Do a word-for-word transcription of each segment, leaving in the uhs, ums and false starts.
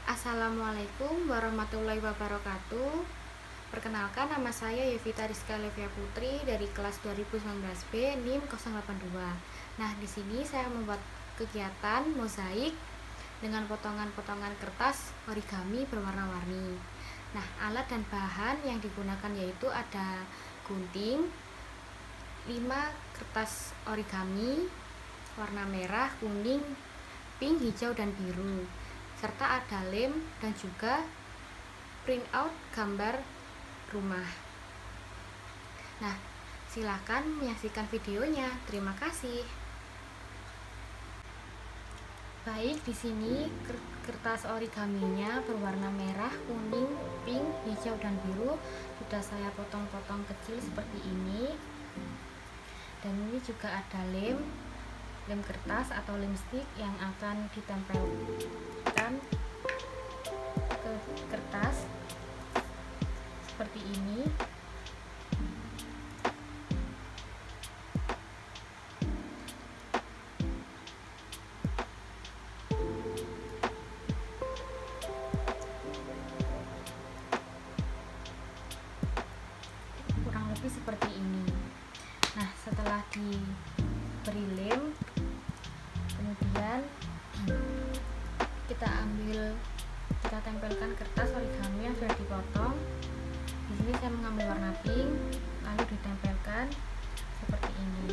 Assalamualaikum warahmatullahi wabarakatuh. Perkenalkan, nama saya Yovita Rizka Levia Putri dari kelas dua ribu sembilan belas B N I M nol delapan dua. Nah, di sini saya membuat kegiatan mozaik dengan potongan-potongan kertas origami berwarna-warni. Nah, alat dan bahan yang digunakan yaitu ada gunting, lima kertas origami warna merah, kuning, pink, hijau, dan biru, serta ada lem dan juga print out gambar rumah. Nah, silakan menyaksikan videonya. Terima kasih. Baik, di sini kertas origaminya berwarna merah, kuning, pink, hijau, dan biru sudah saya potong-potong kecil seperti ini. Dan ini juga ada lem lem kertas atau lem stick yang akan ditempelkan ke kertas seperti ini. Kurang lebih seperti ini. Nah, setelah diberi lem, kemudian kita ambil kita tempelkan kertas origami yang sudah dipotong. Di sini saya mengambil warna pink, lalu ditempelkan seperti ini.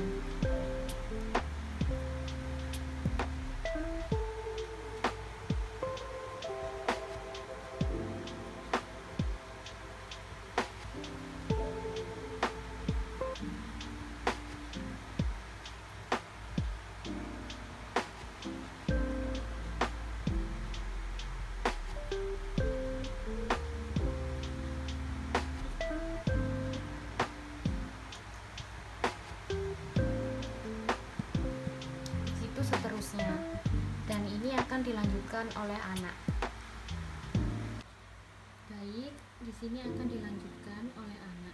Seterusnya, dan ini akan dilanjutkan oleh anak. Baik, di sini akan dilanjutkan oleh anak.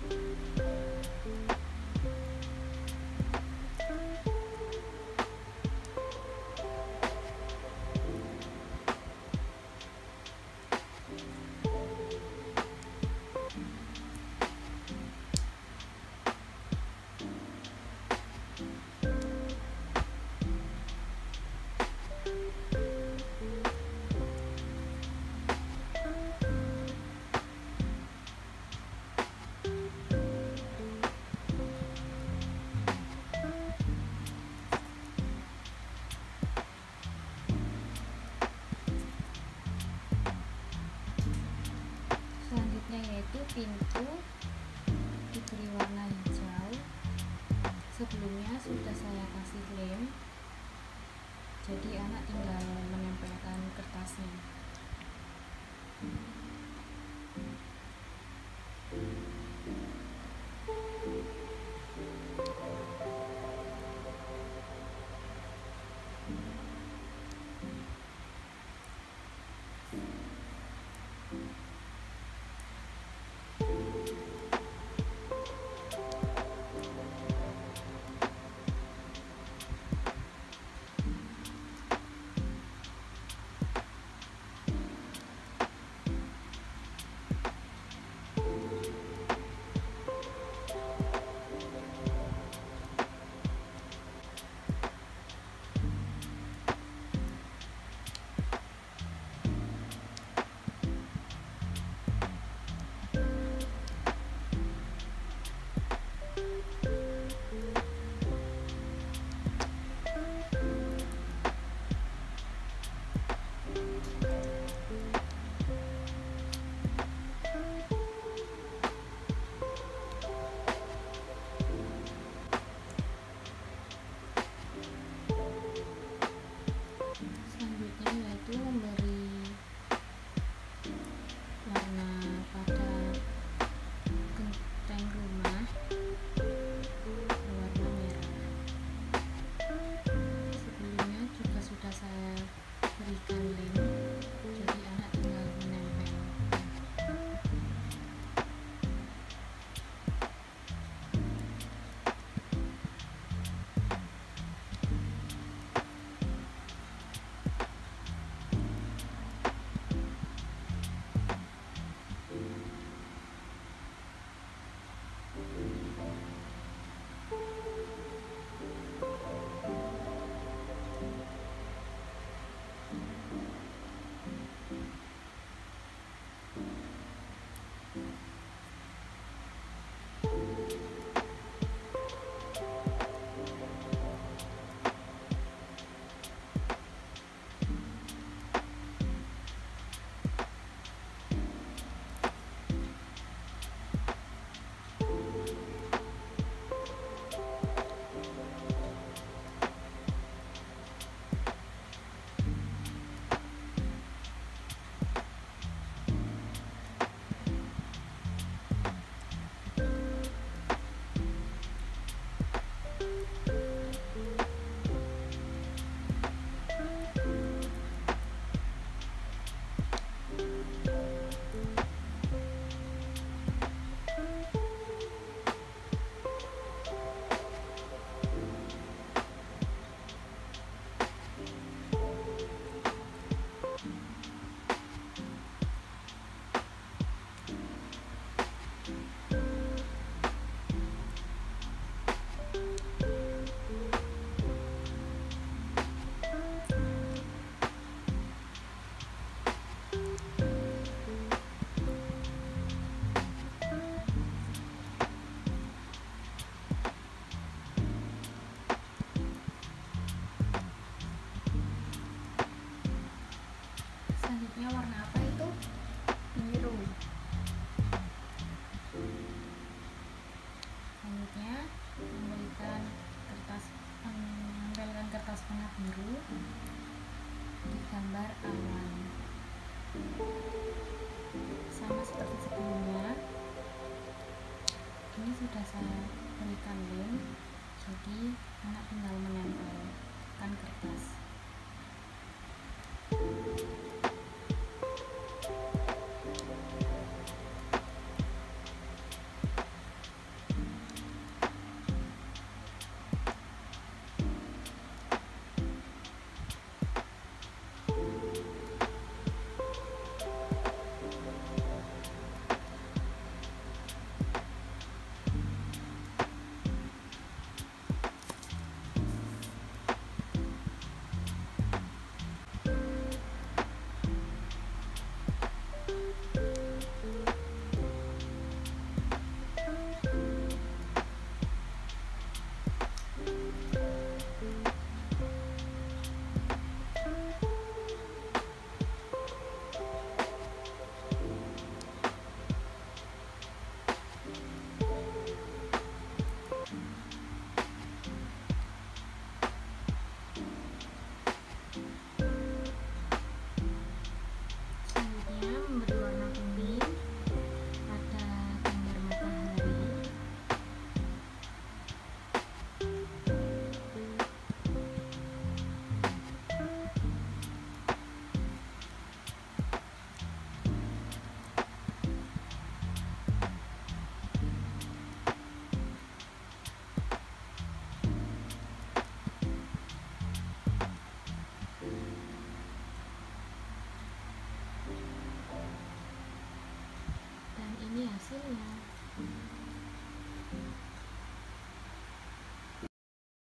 Selanjutnya yaitu pintu diberi warna hijau. Sebelumnya sudah saya kasih lem, jadi anak tinggal menempelkan kertasnya. gambar awan. Sama seperti sebelumnya, ini sudah saya berikan lem, jadi anak tinggal menempelkan kertas. Ini hasilnya.